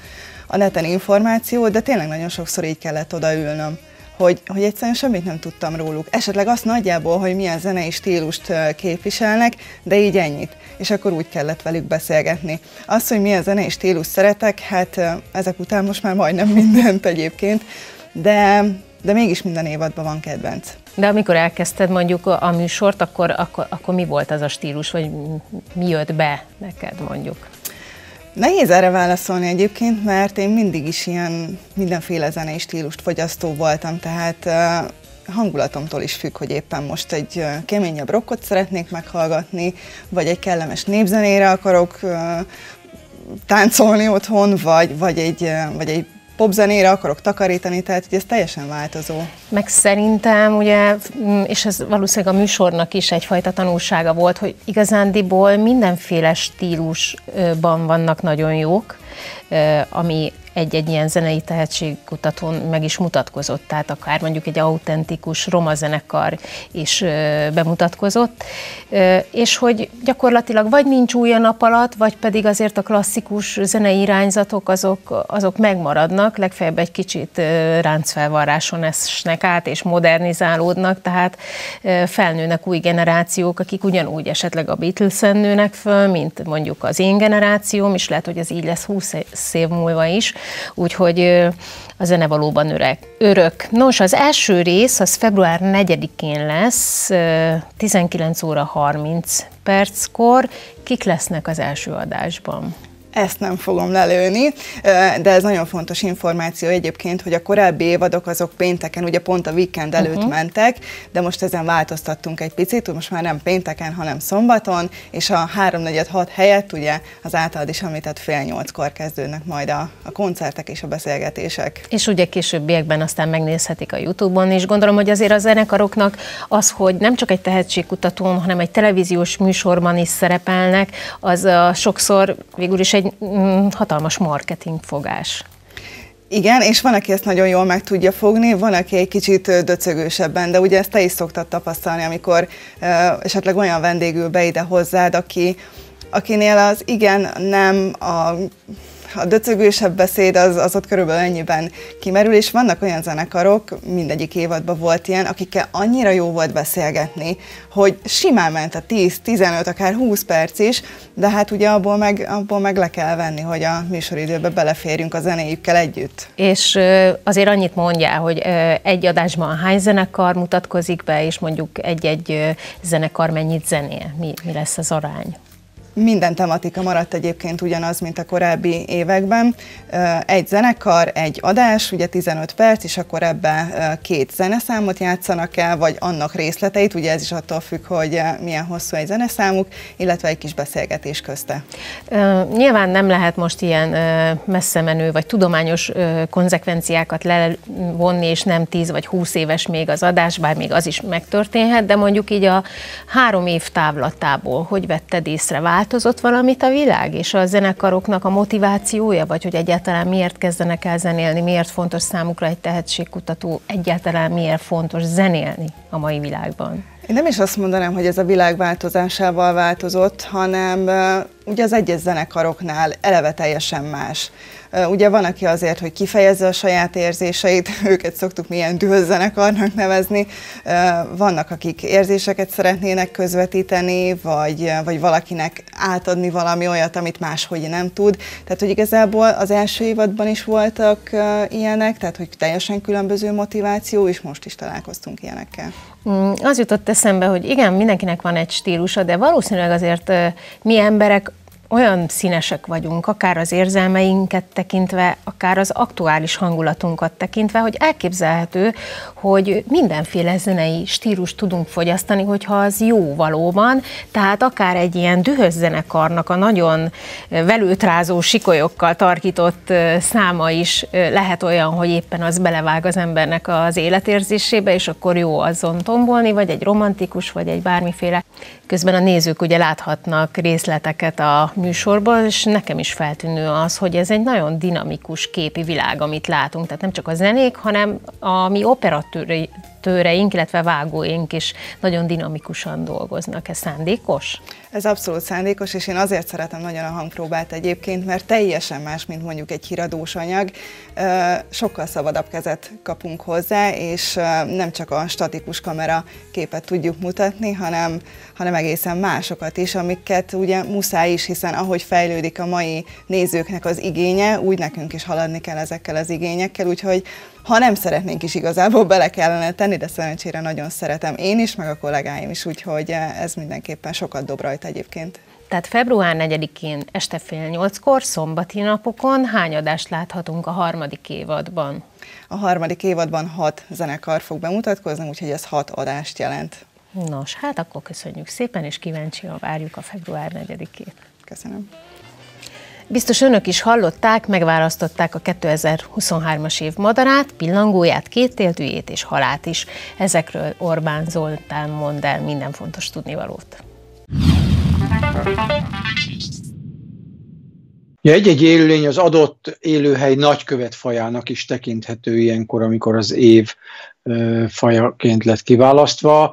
I: a neten információt, de tényleg nagyon sokszor így kellett odaülnöm, hogy egyszerűen semmit nem tudtam róluk. Esetleg azt nagyjából, hogy milyen zenei stílust képviselnek, de így ennyit. És akkor úgy kellett velük beszélgetni. Az, hogy milyen zenei stílust szeretek, hát ezek után most már majdnem mindent egyébként, de mégis minden évadban van kedvenc.
A: De amikor elkezdted mondjuk a műsort, akkor mi volt az a stílus, vagy mi jött be neked mondjuk?
I: Nehéz erre válaszolni egyébként, mert én mindig is ilyen mindenféle zenei stílust fogyasztó voltam, tehát hangulatomtól is függ, hogy éppen most egy keményebb rockot szeretnék meghallgatni, vagy egy kellemes népzenére akarok táncolni otthon, vagy egy popzenére akarok takarítani, tehát ez teljesen változó.
A: Meg szerintem ugye, és ez valószínűleg a műsornak is egyfajta tanulsága volt, hogy igazándiból mindenféle stílusban vannak nagyon jók, ami egy ilyen zenei tehetségkutatón meg is mutatkozott, tehát akár mondjuk egy autentikus roma zenekar is bemutatkozott, és hogy gyakorlatilag vagy nincs új a nap alatt, vagy pedig azért a klasszikus zenei irányzatok azok megmaradnak, legfeljebb egy kicsit ráncfelvarráson esnek át és modernizálódnak, tehát felnőnek új generációk, akik ugyanúgy esetleg a Beatles-en nőnek föl, mint mondjuk az én generációm, és lehet, hogy ez így lesz 20 év múlva is, úgyhogy a zene valóban örök. Nos, az első rész az február 4-én lesz, 19 óra 30 perckor. Kik lesznek az első adásban?
I: Ezt nem fogom lelőni, de ez nagyon fontos információ egyébként, hogy a korábbi évadok azok pénteken, ugye pont a weekend előtt mentek, de most ezen változtattunk egy picit, most már nem pénteken, hanem szombaton, és a 3-4-6 helyett ugye az általad is említett 7:30-kor kezdődnek majd a koncertek és a beszélgetések. És
A: ugye későbbiekben aztán megnézhetik a YouTube-on, és gondolom, hogy azért a zenekaroknak az, hogy nem csak egy tehetségkutatón, hanem egy televíziós műsorban is szerepelnek, az sokszor végül is egy hatalmas marketingfogás.
I: Igen, és van, aki ezt nagyon jól meg tudja fogni, van, aki egy kicsit döcögősebben, de ugye ezt te is szoktad tapasztalni, amikor esetleg olyan vendég ül be ide hozzád, akinél az igen, nem, a döcögősebb beszéd az ott körülbelül ennyiben kimerül, és vannak olyan zenekarok, mindegyik évadban volt ilyen, akikkel annyira jó volt beszélgetni, hogy simán ment a 10-15, akár 20 perc is, de hát ugye abból meg le kell venni, hogy a műsoridőbe beleférjünk a zenéjükkel együtt.
A: És azért annyit mondjál, hogy egy adásban hány zenekar mutatkozik be, és mondjuk egy-egy zenekar mennyit zenél? Mi lesz az arány?
I: Minden tematika maradt egyébként ugyanaz, mint a korábbi években. Egy zenekar, egy adás, ugye 15 perc, és akkor ebben 2 zeneszámot játszanak el, vagy annak részleteit, ugye ez is attól függ, hogy milyen hosszú egy zeneszámuk, illetve egy kis beszélgetés közte.
A: Nyilván nem lehet most ilyen messze menő, vagy tudományos konzekvenciákat levonni, és nem 10 vagy 20 éves még az adás, bár még az is megtörténhet, de mondjuk így a 3 év távlatából, hogy vetted észre, változott valamit a világ, és a zenekaroknak a motivációja, vagy hogy egyáltalán miért kezdenek el zenélni, miért fontos számukra egy tehetségkutató, egyáltalán miért fontos zenélni a mai világban?
I: Én nem is azt mondanám, hogy ez a világ változásával változott, hanem ugye az egyes zenekaroknál eleve teljesen más. Ugye van, aki azért, hogy kifejezze a saját érzéseit, őket szoktuk milyen dühös zenekarnak nevezni, vannak, akik érzéseket szeretnének közvetíteni, vagy valakinek átadni valami olyat, amit máshogy nem tud. Tehát, hogy igazából az első évadban is voltak ilyenek, tehát, hogy teljesen különböző motiváció, és most is találkoztunk ilyenekkel.
A: Az jutott eszembe, hogy igen, mindenkinek van egy stílusa, de valószínűleg azért mi emberek olyan színesek vagyunk, akár az érzelmeinket tekintve, akár az aktuális hangulatunkat tekintve, hogy elképzelhető, hogy mindenféle zenei stílust tudunk fogyasztani, hogyha az jó valóban, tehát akár egy ilyen dühös zenekarnak a nagyon velőtrázó sikolyokkal tarkított száma is lehet olyan, hogy éppen az belevág az embernek az életérzésébe, és akkor jó azon tombolni, vagy egy romantikus, vagy egy bármiféle. Közben a nézők ugye láthatnak részleteket a műsorban, és nekem is feltűnő az, hogy ez egy nagyon dinamikus képi világ, amit látunk, tehát nem csak a zenék, hanem a mi tőreink, illetve vágóink is nagyon dinamikusan dolgoznak. Ez szándékos?
I: Ez abszolút szándékos, és én azért szeretem nagyon a hangpróbát egyébként, mert teljesen más, mint mondjuk egy híradós anyag. Sokkal szabadabb kezet kapunk hozzá, és nem csak a statikus kamera képet tudjuk mutatni, hanem egészen másokat is, amiket ugye muszáj is, hiszen ahogy fejlődik a mai nézőknek az igénye, úgy nekünk is haladni kell ezekkel az igényekkel, úgyhogy ha nem szeretnénk is igazából bele kellene tenni, de szerencsére nagyon szeretem én is, meg a kollégáim is, úgyhogy ez mindenképpen sokat dob rajta egyébként.
A: Tehát február 4-én este 7:30-kor, szombati napokon hány adást láthatunk a harmadik évadban?
I: A harmadik évadban 6 zenekar fog bemutatkozni, úgyhogy ez 6 adást jelent.
A: Nos, hát akkor köszönjük szépen, és kíváncsian várjuk a február 4-ét.
I: Köszönöm.
A: Biztos önök is hallották, megválasztották a 2023-as év madarát, pillangóját, kéttéltűjét és halát is. Ezekről Orbán Zoltán mond el minden fontos tudnivalót.
J: Egy-egy élőlény az adott élőhely nagykövetfajának is tekinthető ilyenkor, amikor az év fajaként lett kiválasztva.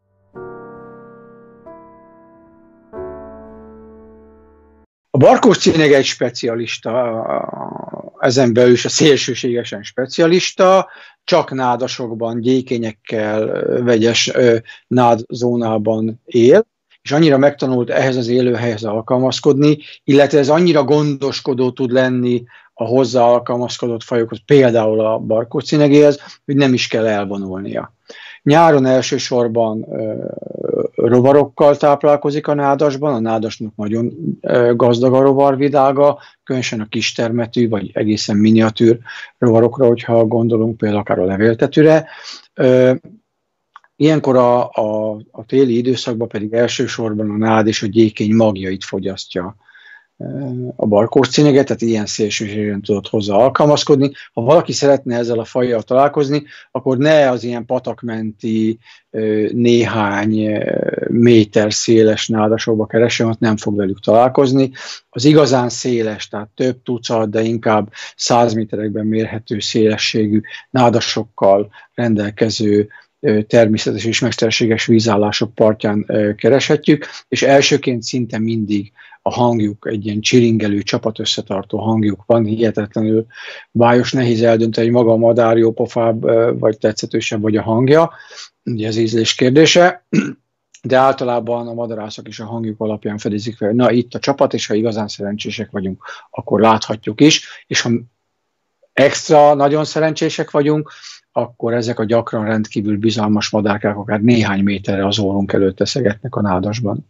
J: A barkóccineg egy specialista, ezen belül is a szélsőségesen specialista, csak nádasokban, gyékenyekkel, vegyes nádzónában él, és annyira megtanult ehhez az élőhelyhez alkalmazkodni, illetve ez annyira gondoskodó tud lenni a hozzá alkalmazkodott fajokhoz, például a barkóccinegéhez, hogy nem is kell elvonulnia. Nyáron elsősorban rovarokkal táplálkozik a nádasban, a nádasnak nagyon gazdag a rovarvilága, különösen a kistermetű vagy egészen miniatűr rovarokra, hogyha gondolunk például akár a levéltetőre. Ilyenkor a téli időszakban pedig elsősorban a nád és a gyékény magjait fogyasztja a barkóccineget, tehát ilyen szélsőségesen tudott hozzá alkalmazkodni. Ha valaki szeretne ezzel a fajjal találkozni, akkor ne az ilyen patakmenti néhány méter széles nádasokba keressen, ott nem fog velük találkozni. Az igazán széles, tehát több tucat, de inkább 100 méterekben mérhető szélességű nádasokkal rendelkező természetes és mesterséges vízállások partján kereshetjük, és elsőként szinte mindig a hangjuk, egy ilyen csiringelő, csapatösszetartó hangjuk van, hihetetlenül bájos, nehéz eldönteni, hogy maga a madár jópofább, vagy tetszetősebb, vagy a hangja, ugye ez ízlés kérdése, de általában a madarászok is a hangjuk alapján fedezik fel, na itt a csapat, és ha igazán szerencsések vagyunk, akkor láthatjuk is, és ha extra nagyon szerencsések vagyunk, akkor ezek a gyakran rendkívül bizalmas madárkák akár néhány méterre az orrunk előtt eszegetnek a nádasban.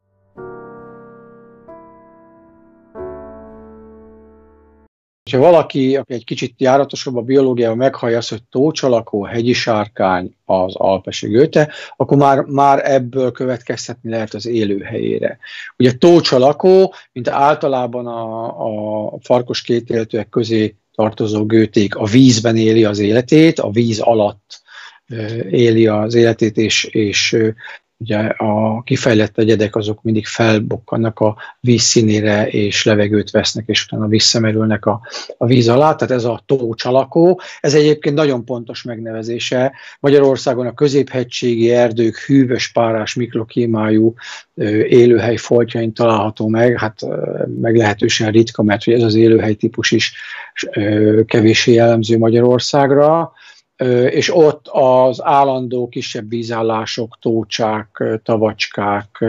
J: Ha valaki, aki egy kicsit járatosabb a biológiával, meghallja azt, hogy tócsalakó, hegyi sárkány az alpesi göte, akkor már ebből következtetni lehet az élőhelyére. Ugye tócsalakó, mint általában a farkas kétéltőek közé tartozó gőték, a vízben éli az életét, a víz alatt éli az életét, és ugye a kifejlett egyedek azok mindig felbukkannak a víz színére, és levegőt vesznek, és utána visszamerülnek a víz alá. Tehát ez a tócsalakó. Ez egyébként nagyon pontos megnevezése. Magyarországon a középhegységi erdők hűvös, párás, mikroklímájú élőhely foltjain található meg. Hát meglehetősen ritka, mert hogy ez az élőhely típus is kevéssé jellemző Magyarországra. És ott az állandó kisebb vízállások, tócsák, tavacskák,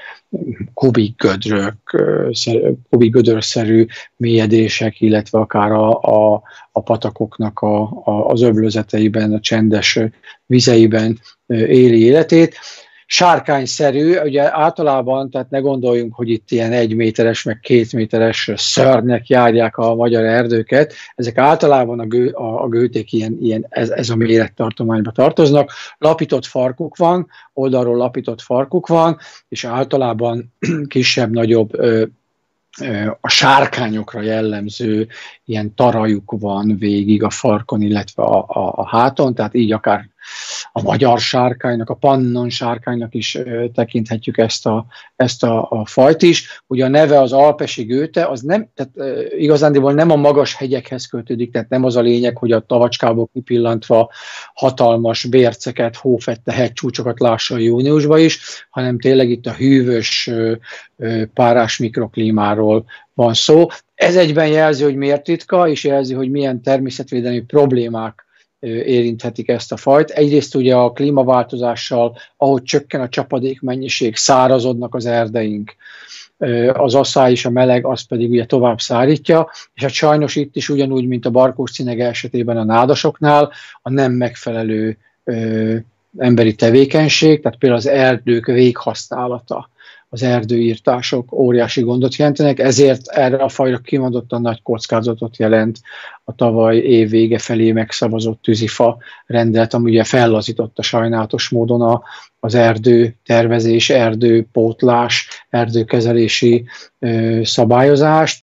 J: kubikgödörszerű mélyedések, illetve akár a patakoknak az öblözeteiben, a csendes vizeiben éli életét. Sárkányszerű, ugye általában, tehát ne gondoljunk, hogy itt ilyen 1 méteres, meg 2 méteres szörnyek járják a magyar erdőket. Ezek általában a gőték ez a mérettartományba tartoznak. Lapított farkuk van, oldalról lapított farkuk van, és általában kisebb-nagyobb a sárkányokra jellemző ilyen tarajuk van végig a farkon, illetve a háton, tehát így akár a magyar sárkánynak, a pannon sárkánynak is tekinthetjük ezt a fajt is. Ugye a neve az alpesi gőte, az nem, tehát igazándiból nem a magas hegyekhez kötődik, tehát nem az a lényeg, hogy a tavacskából kipillantva hatalmas bérceket, hófette hegycsúcsokat lássa a júniusban is, hanem tényleg itt a hűvös párás mikroklímáról van szó. Ez egyben jelzi, hogy miért ritka, és jelzi, hogy milyen természetvédelmi problémák érinthetik ezt a fajt. Egyrészt ugye a klímaváltozással, ahogy csökken a csapadékmennyiség, szárazodnak az erdeink, az asszály és a meleg, az pedig ugye tovább szárítja, és hát sajnos itt is ugyanúgy, mint a barkóccinege esetében a nádasoknál, a nem megfelelő emberi tevékenység, tehát például az erdők véghasználata, az erdőírtások óriási gondot jelentenek, ezért erre a fajra kimondottan nagy kockázatot jelent a tavaly év vége felé megszavazott tűzifa rendelet, ami ugye fellazította sajnálatos módon az erdőtervezés, erdőpótlás, erdőkezelési szabályozást.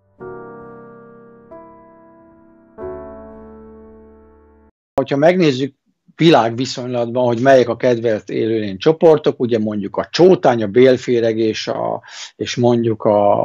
J: Ha megnézzük világviszonylatban, hogy melyek a kedvelt élőlény csoportok, ugye mondjuk a csótány, a bélféreg és mondjuk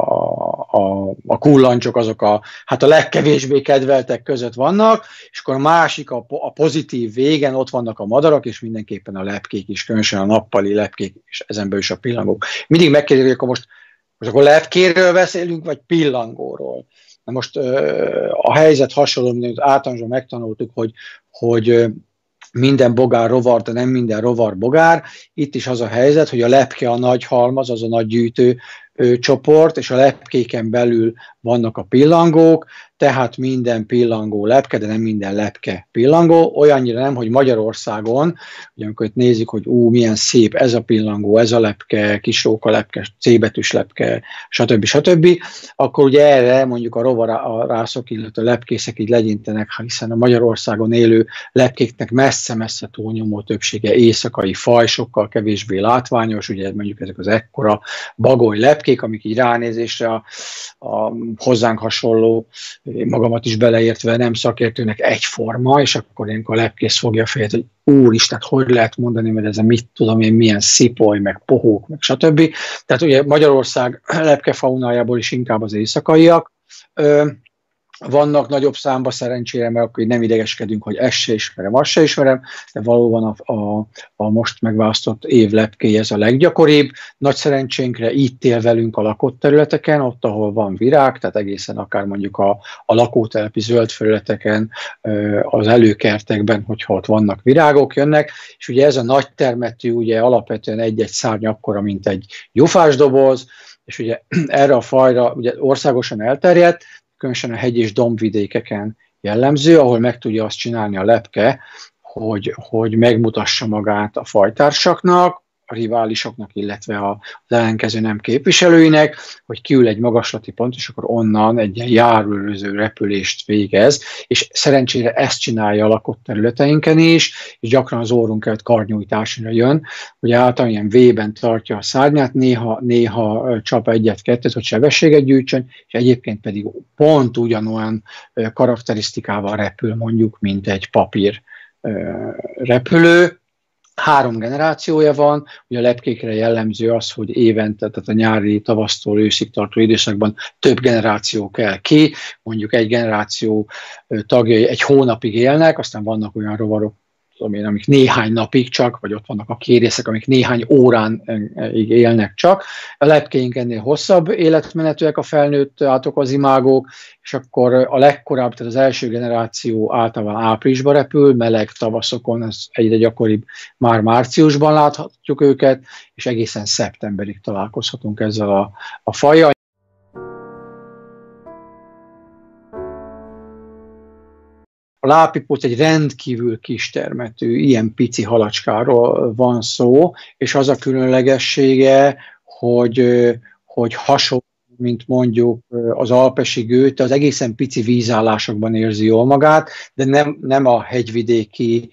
J: a kullancsok azok a legkevésbé kedveltek között vannak, és akkor a másik, a pozitív végen ott vannak a madarak, és mindenképpen a lepkék is, különösen a nappali lepkék, és ezen belül is a pillangók. Mindig megkérdezik, hogy most akkor lepkéről beszélünk, vagy pillangóról. Na most a helyzet hasonló, mint általánosan megtanultuk, hogy minden bogár rovar, de nem minden rovar bogár. Itt is az a helyzet, hogy a lepke a nagy halmaz, az a nagy gyűjtő csoport, és a lepkéken belül vannak a pillangók, tehát minden pillangó lepke, de nem minden lepke pillangó. Olyannyira nem, hogy Magyarországon, ugye amikor itt nézik, hogy milyen szép ez a pillangó, ez a lepke, kisróka lepke, C-betűs lepke, stb. Akkor ugye erre mondjuk a rovarászok, illetve a lepkészek így legyintenek, hiszen a Magyarországon élő lepkéknek messze-messze túlnyomó többsége éjszakai faj, sokkal kevésbé látványos, ugye mondjuk ezek az ekkora bagoly lepkék, amik így ránézésre a hozzánk hasonló, magamat is beleértve nem szakértőnek egyforma, és akkor ilyenkor a lepkész fogja a fejet, hogy úristen, hogy lehet mondani, mert ez a mit tudom én, milyen szipoly, meg pohók, meg stb. Tehát ugye Magyarország lepkefaunájából is inkább az éjszakaiak vannak nagyobb számba szerencsére, mert akkor nem idegeskedünk, hogy ezt se ismerem, azt se ismerem, de valóban a most megválasztott év lepkéje ez a leggyakoribb. Nagy szerencsénkre itt él velünk a lakott területeken, ott, ahol van virág, tehát egészen akár mondjuk a lakótelepi zöld felületeken, az előkertekben, hogyha ott vannak virágok, jönnek, és ugye ez a nagy termetű, ugye alapvetően egy-egy szárny akkora, mint egy gyufásdoboz, és ugye erre a fajra ugye országosan elterjedt, különösen a hegy- és dombvidékeken jellemző, ahol meg tudja azt csinálni a lepke, hogy megmutassa magát a fajtársaknak, a riválisoknak, illetve az ellenkező nem képviselőinek, hogy kiül egy magaslati pont, és akkor onnan egy ilyen járőröző repülést végez, és szerencsére ezt csinálja a lakott területeinken is, és gyakran az órunk előtt karnyújtásra jön, hogy általában ilyen V-ben tartja a szárnyát, néha csap egyet-kettőt, hogy sebességet gyűjtsön, és egyébként pedig pont ugyanolyan karakterisztikával repül mondjuk, mint egy papír repülő. 3 generációja van, ugye a lepkékre jellemző az, hogy évente, tehát a nyári, tavasztól őszig tartó időszakban több generáció kell ki, mondjuk egy generáció tagjai egy hónapig élnek, aztán vannak olyan rovarok, amik néhány napig csak, vagy ott vannak a kérészek, amik néhány óránig élnek csak. A lepkéink ennél hosszabb életmenetűek, a felnőtt átokozimagók, és akkor a legkorább, tehát az első generáció általában áprilisban repül, meleg tavaszokon, ez egyre gyakoribb, már márciusban láthatjuk őket, és egészen szeptemberig találkozhatunk ezzel a fajjal. A lápipóc egy rendkívül kistermetű, ilyen pici halacskáról van szó, és az a különlegessége, hogy hasonló, mint mondjuk az alpesi gőte, az egészen pici vízállásokban érzi jól magát, de nem a hegyvidéki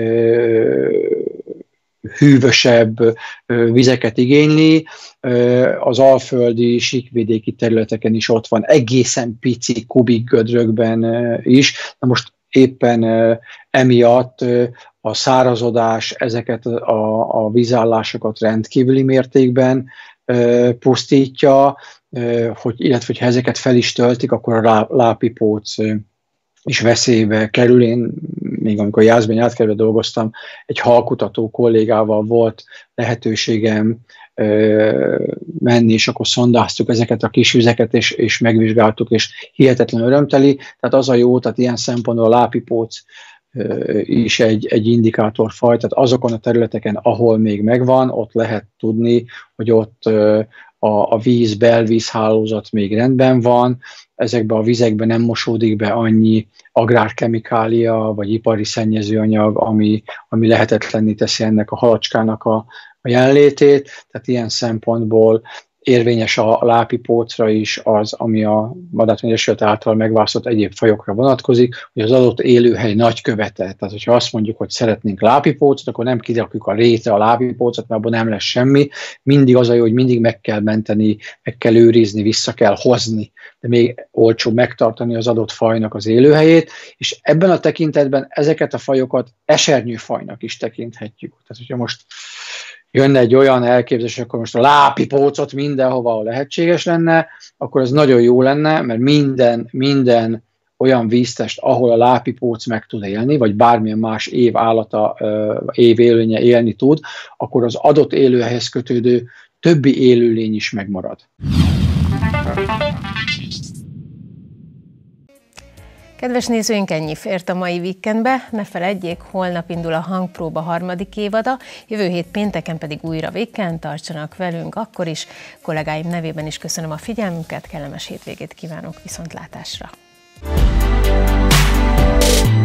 J: hűvösebb vizeket igényli, az alföldi, síkvidéki területeken is ott van, egészen pici kubikgödrökben is. Na most éppen emiatt a szárazodás ezeket a vízállásokat rendkívüli mértékben pusztítja, illetve hogyha ezeket fel is töltik, akkor a lápipóc is veszélybe kerül. Én még amikor Jászbenyátkertben dolgoztam, egy halkutató kollégával volt lehetőségem menni, és akkor szondáztuk ezeket a kis vizeket, és megvizsgáltuk, és hihetetlen örömteli. Tehát az a jó, tehát ilyen szempontból a lápipóc is egy indikátorfaj, tehát azokon a területeken, ahol még megvan, ott lehet tudni, hogy ott a belvízhálózat még rendben van, ezekben a vizekben nem mosódik be annyi agrárkemikália vagy ipari szennyezőanyag, ami lehetetlenné teszi ennek a halacskának a jelenlétét. Tehát ilyen szempontból érvényes a lápipócra is az, ami a Madártani Egyesület által megválasztott egyéb fajokra vonatkozik, hogy az adott élőhely nagykövete. Tehát, hogyha azt mondjuk, hogy szeretnénk lápipócot, akkor nem kirakjuk a rétre a lápipócot, mert abban nem lesz semmi. Mindig az a jó, hogy mindig meg kell menteni, meg kell őrizni, vissza kell hozni, de még olcsóbb megtartani az adott fajnak az élőhelyét, és ebben a tekintetben ezeket a fajokat esernyőfajnak is tekinthetjük. Tehát, hogyha most jönne egy olyan elképzelés, akkor most a lápipócot mindenhova, ahol lehetséges lenne, akkor ez nagyon jó lenne, mert minden olyan víztest, ahol a lápipóc meg tud élni, vagy bármilyen más élőlénye élni tud, akkor az adott élőhelyhez kötődő többi élőlény is megmarad.
A: Kedves nézőink, ennyi fért a mai weekendbe. Ne feledjék, holnap indul a Hangpróba 3. évada, jövő hét pénteken pedig újra weekend, tartsanak velünk akkor is. Kollégáim nevében is köszönöm a figyelmüket, kellemes hétvégét kívánok, viszontlátásra!